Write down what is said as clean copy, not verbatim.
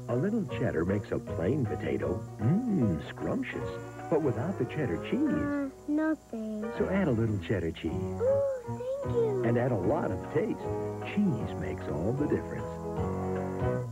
A little cheddar makes a plain potato, scrumptious. But without the cheddar cheese... no thanks. So add a little cheddar cheese. Oh, thank you. And add a lot of taste. Cheese makes all the difference.